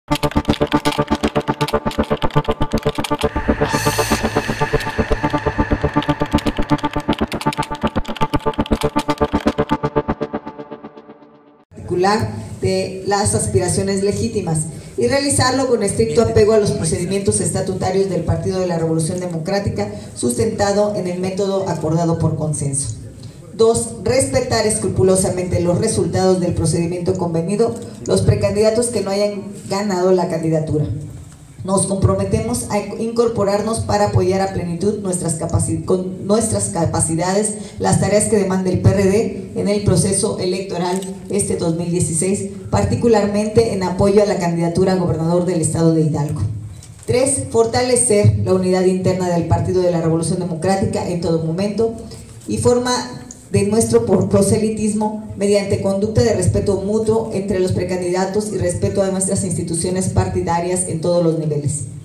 De las aspiraciones legítimas y realizarlo con estricto apego a los procedimientos estatutarios del Partido de la Revolución Democrática, sustentado en el método acordado por consenso. 2. Respetar escrupulosamente los resultados del procedimiento convenido, los precandidatos que no hayan ganado la candidatura. Nos comprometemos a incorporarnos para apoyar a plenitud con nuestras capacidades las tareas que demanda el PRD en el proceso electoral 2016, particularmente en apoyo a la candidatura a gobernador del estado de Hidalgo. 3. Fortalecer la unidad interna del Partido de la Revolución Democrática en todo momento y forma de nuestro proselitismo mediante conducta de respeto mutuo entre los precandidatos y respeto a nuestras instituciones partidarias en todos los niveles.